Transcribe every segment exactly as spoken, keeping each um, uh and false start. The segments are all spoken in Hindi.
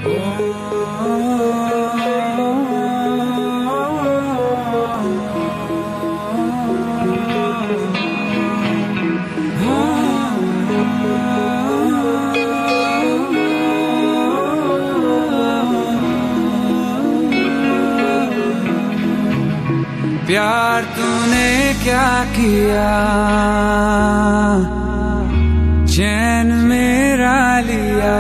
प्यार तूने क्या किया, चैन मेरा लिया।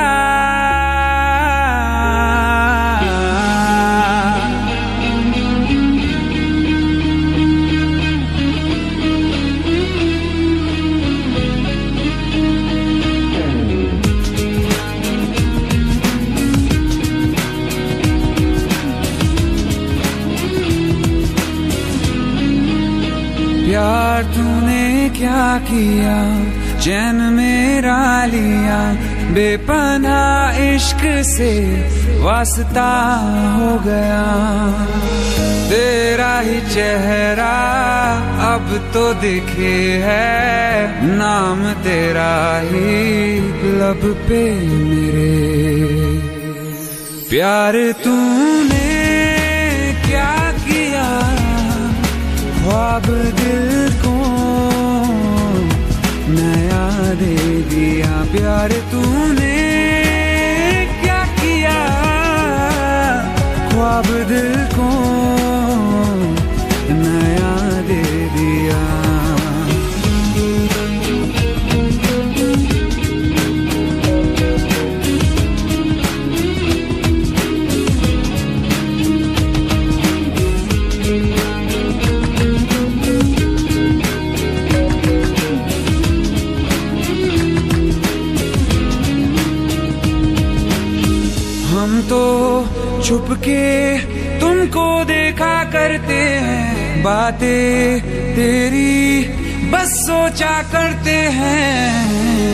प्यार तूने क्या किया, चैन मेरा लिया। बेपनाह इश्क से वास्ता हो गया, तेरा ही चेहरा अब तो दिखे है, नाम तेरा ही लब पे मेरे। प्यार तूने क्या किया, ख्वाब दिल को नया दे दिया। प्यार तूने क्या किया, ख्वाब दिल को नया दे दिया। हम तो छुप के तुमको देखा करते हैं, बातें तेरी बस सोचा करते हैं।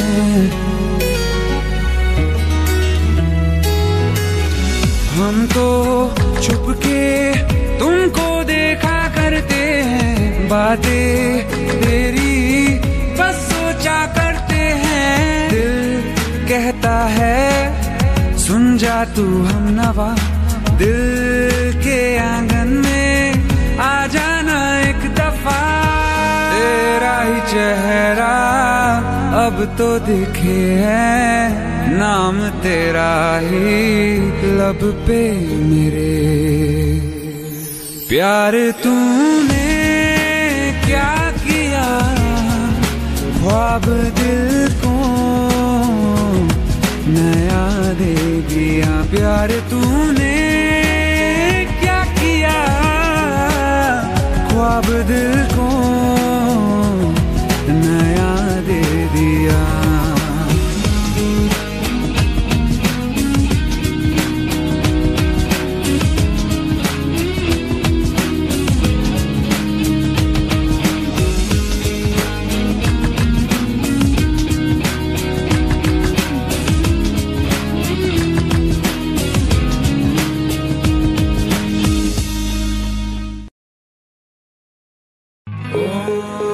हम तो छुप के तुमको देखा करते हैं, बातें तेरी बस सोचा करते हैं। दिल कहता है सुन जा तू हमनवा, दिल के आंगन में आ जाना एक दफा। तेरा ही चेहरा अब तो दिखे है, नाम तेरा ही लब पे मेरे। प्यार तूने क्या किया, ख्वाब दिल को नया दे दिया। प्यार तूने क्या किया, ख्वाब दिल को नया दे दिया। Oh